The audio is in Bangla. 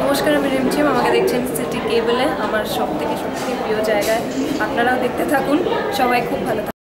নমস্কার, আমি রিমঝিম। আমাকে দেখছেন সিটি কেবলে, আমার সব থেকে প্রিয় জায়গায়। আপনারাও দেখতে থাকুন। সবাই খুব ভালো থাকুন।